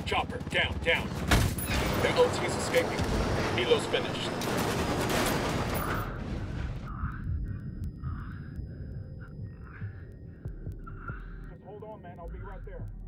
Chopper, down. Their OT's escaping. Helo's finished. Just hold on, man. I'll be right there.